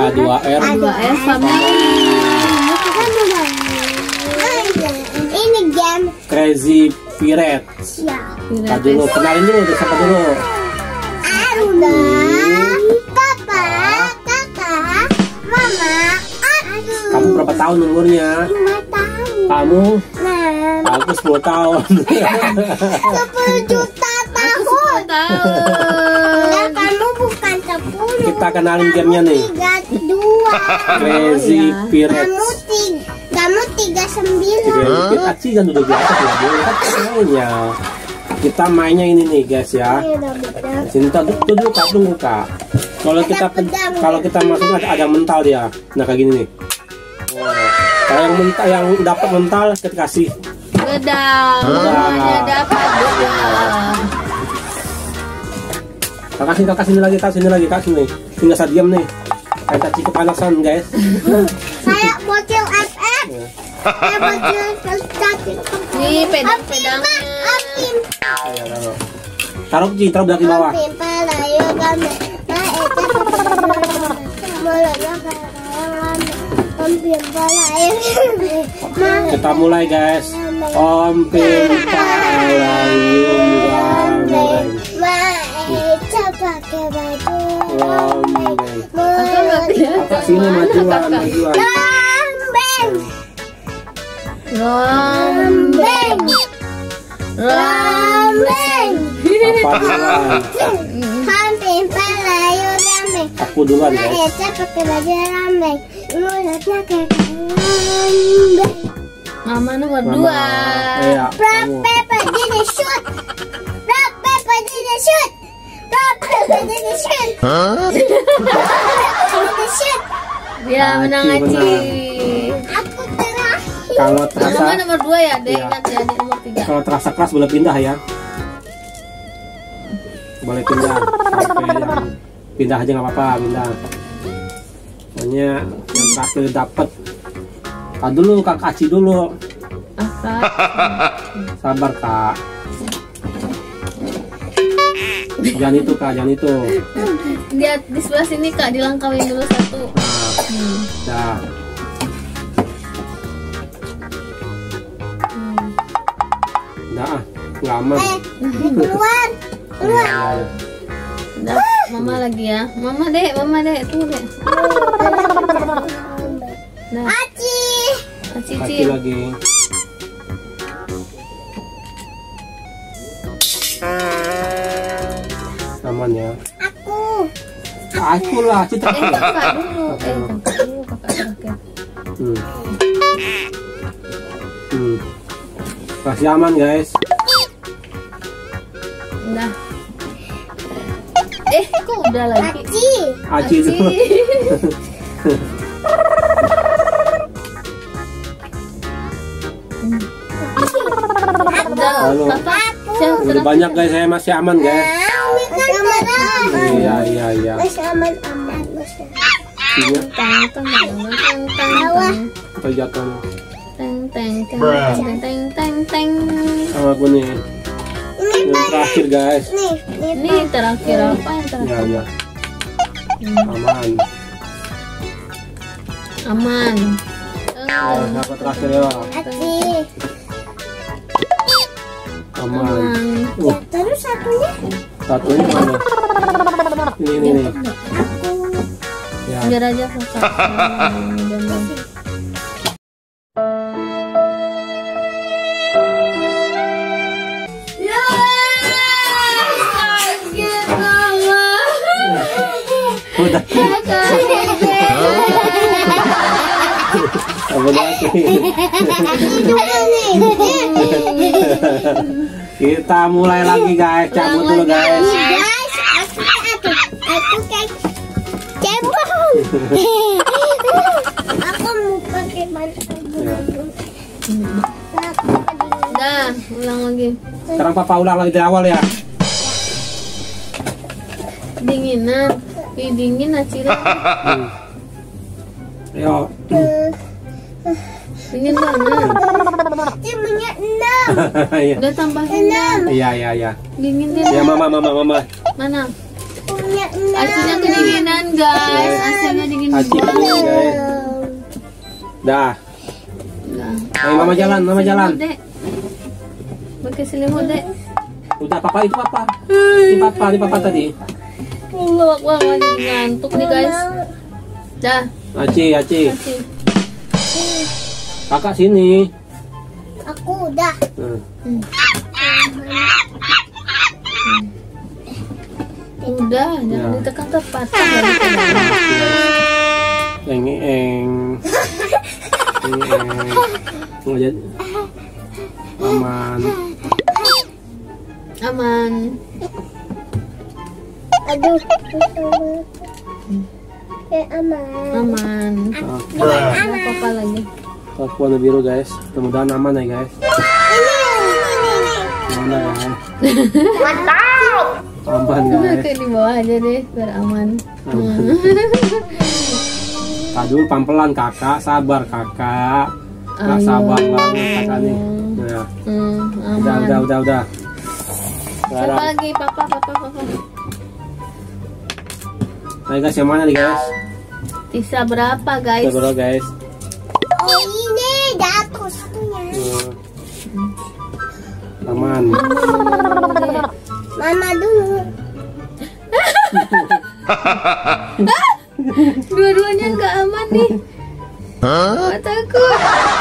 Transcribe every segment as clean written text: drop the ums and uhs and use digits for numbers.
A2R family. Ini game Crazy Pirates. ya. Tadi dulu, kenalin dulu, siapa dulu? Aruna, Papa, Kakak, Mama, aku. Kamu berapa tahun umurnya? 5 tahun. Kamu? Nah, Aku 10 tahun. 10 juta tahun. Nah, kamu bukan 10. Kita kenalin gamenya nih. 32. Crazy Pirates. Kamu 39. Kita sih kan udah biasa ya, mainnya. Kita mainnya ini nih guys ya. Sini dulu Kak, tunggu Kak. Kalau kita masuk ada mental dia. Nah kayak gini nih. Kalau yang mental, yang dapat mental kita kasih Gedang. Namanya dapat gedang. Kakak sini lagi, Kak sini. Tinggal saya diam nih. Kita cek kepanasan guys. Kayak bocil FF. Kayak bocil kecil. Nih pedang-pedangnya. Taruh belakang bawah. Kita mulai guys. Om Pin Palayung Rameng. Pakai baju. Kakak sini majuan. Rombeng. Apa duluan? Hampir palayu rambeng. Aku duluan guys. Maeta pakai baju rambeng. Mulutnya kayak rambeng. Mama nomor 2. Iya. Rock paper did shoot. Rock paper did shoot. Rock paper did shoot. Shoot. Dia menang Aci, Aci. Aku terakhir. Kalau terasa Mama nomor 2 ya, Dek. Iya. Ingat ya, Dek nomor 3. Kalau terasa keras boleh pindah ya. Boleh pindah. Pindah aja nggak apa-apa, pindah. Pokoknya yang terakhir dapat. Kak dulu, Kak Aci dulu. Sabar Kak. Jangan itu Kak, jangan itu. Lihat di sebelah sini Kak, dilangkawin dulu satu. Nah. Nah, nggak aman. Keluar. Ya. Udah, Mama lagi ya. Mama Dek, tunggu Dek. Nah, Aci. Aci Kaki Cil. lagi. Aman ya. Aku lah, Cita. Kakak dulu. Kakak terakhir. Masih aman guys. Udah. Kok udah lagi? Aci dulu. Udah, Halo. Papa. Udah banyak guys, saya masih aman guys. Iya. Masih aman. Iya. Bawah. Kita jatuh. Teng. Sama aku nih. Yang terakhir guys. Ini terakhir apa yang terakhir? Ya. Aman. Aman. Siapa terakhir ya? Aci. Aman. Terus satunya? Satunya mana? Ini. Ya. Biar aja Kakak. Udah. Kita mulai lagi guys, cabut dulu guys. Aku kayak cebong. Aku mau pakai bantuan. Udah, ulang lagi. Sekarang Papa ulang lagi dari awal ya. Dinginan. Dingin Acil. Ayo. Dingin banget. Timnya 6. Iya. Udah tambahin. Iya. Dingin deh. Ya mama. Mana? Acinya kedinginan guys. AC-nya dingin Aci banget. kedinginan guys. Dah. Nah. Ayo mama jalan, mama jalan. Dek. Pakai selimut dek. Udah papa itu papa. Ini papa tadi. Allah Akbar, lagi ngantuk nih guys. Dah. Aci. Aci. Kakak sini. Aku udah. Udah, jangan Ya. ditekan tepat. Eng. Nggak jadi. Aman. Aman. Aduh. Aman. Aman. Oke. Ada apa lagi? Aku warna biru guys. Mudah-mudahan aman ya guys. Mana ya? Aman Udah guys. kayak di bawah aja deh, biar aman. Aduh pelan-pelan kakak, sabar kakak. Nggak Ayo. sabar banget kakak nih. Nah, Aman. udah. Siapa Sekarang, lagi? Papa. ayo guys yang mana nih guys? Sisa berapa guys? Coba guys. Oh ini jatuh satunya. Aman. Mama dulu. Dua-duanya nggak aman nih. Oh, takut.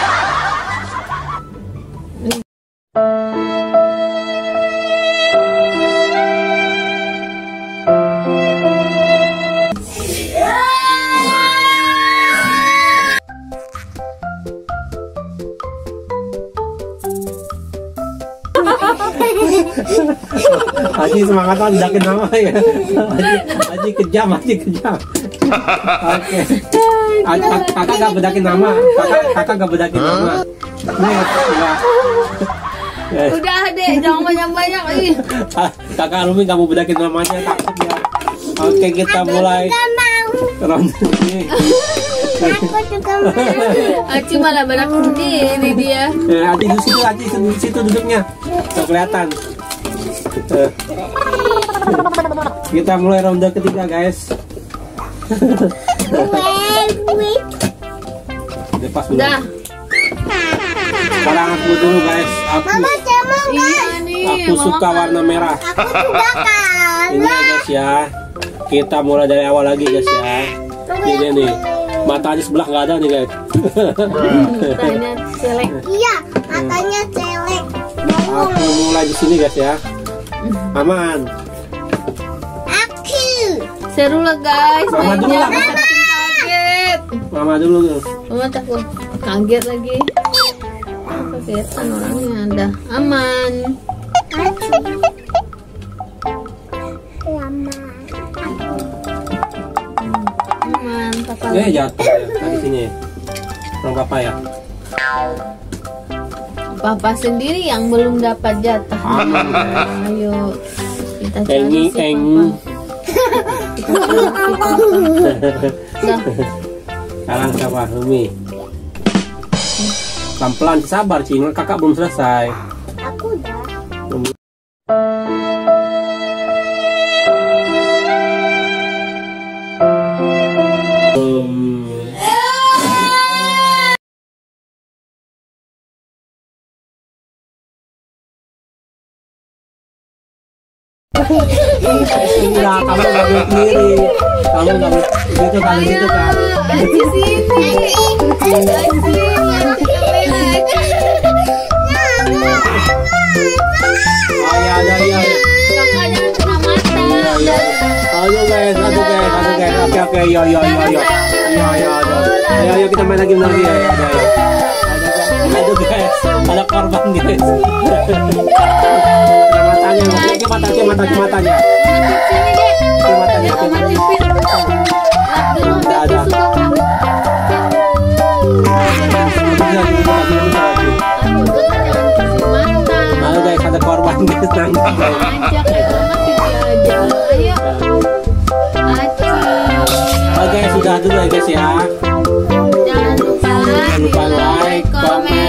Aji semangat lah bedakin nama ya. Aji kejam. Oke. Kakak gak bedakin nama. Kakak gak bedakin nama. Nih, enggak. Udah deh, jangan banyak-banyak. Ih. Kakak Rumi gak mau bedakin namanya, takut ya. Oke, kita mulai ronde ini. Aku juga mau. Aci malah berak sendiri dia. Aji di situ duduknya. Gak kelihatan. Kita mulai ronde ketiga guys. Lepas dulu. Udah. Sekarang aku dulu guys. Mama cemong Iya nih. Aku suka warna merah. Aku juga kan. Ini ya guys ya. Kita mulai dari awal lagi guys ya. Ini nih. Matanya sebelah nggak ada nih guys. Tanya celek. Iya, matanya celek. Aku mulai di sini guys ya. Aman. Aku. Seru lah guys. Mama dulu mainnya. lah. Kaget. Mama dulu tuh. Mama takut. Kaget lagi. Kagetan orangnya. Udah aman. Lama. Aman. Papa. Jatuh ya. Tadi sini. Orang papa ya. Papa sendiri yang belum dapat jatah. Aman. Ayo. Kita cari Engi si eng. Papa. Dah. Sekarang siapa? Rumi. Pelan-pelan sabar Cing. Kakak belum selesai. Aku udah. Rumi. Enggak, kamu nggak boleh sendiri. Kamu nggak boleh gitu kalau gitu kan. Aci sini. Aci. Oh ya, ya. Kakak jangan kena mata. Aduh guys. Oke, yo. Ayo kita main lagi ya. Aduh guys, ada korban guys. Matanya, matanya. Sini deh. Matanya. Mama cipin. Lap dulu. Ada. Ayo guys, ada korban guys. Ajak itu mah pipi aja. Ayo. Aci. Oke, sudah dulu ya guys ya. Jangan lupa Jangan lupa like, comment,